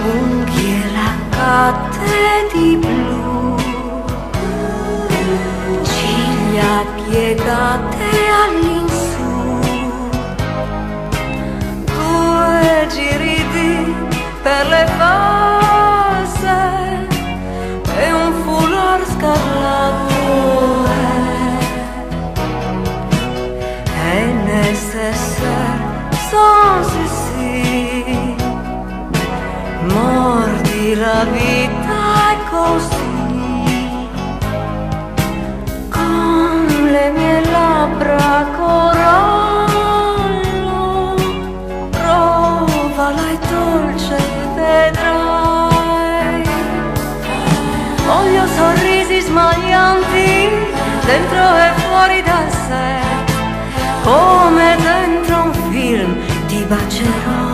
unghie laccate di blu, ciglia piegate all'insù, due giri per le fosse e un foulard scarlatto e nécessaire sans souci. Mordi la vita è così, con le mie labbra corallo, provala e dolce vedrai. Voglio sorrisi smaglianti dentro e fuori da sé, come dentro un film ti bacerò.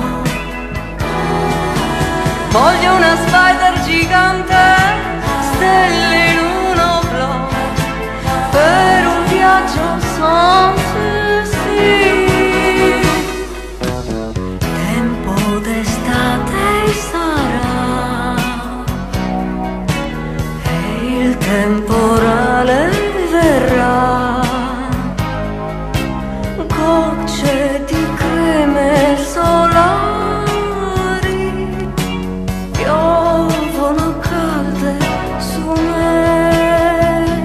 Voglio una spider gigante, stelle in un oblò, per un viaggio sans souci. Tempo d'estate sarà e il temporale verrà, gocce di creme solari piovono calde su me.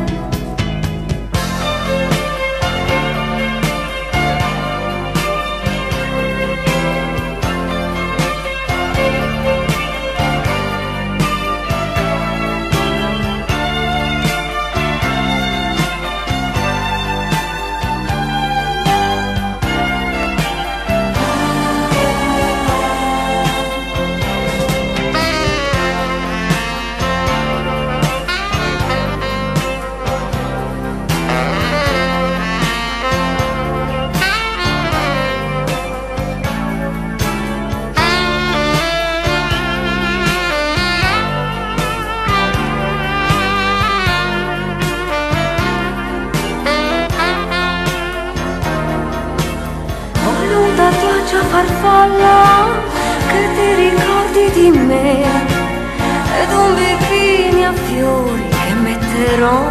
Tatuaggio a farfalla che ti ricordi di me, ed un bikini a fiori che metterò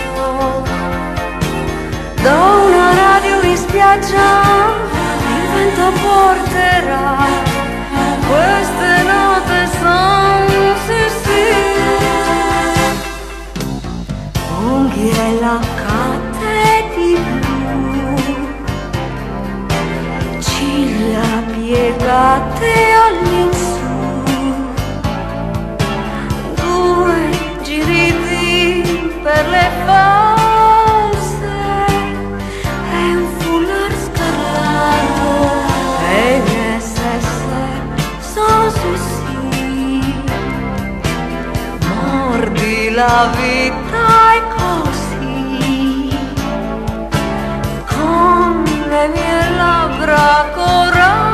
da una radio in spiaggia. Il vento porterà queste note sans souci, unghie laccate di blu, ciglia piegate all'insù, due giri per le fosse e un foulard scarlatto e nécessaire sans souci. Mordi la vita è così, con le mie labbra corallo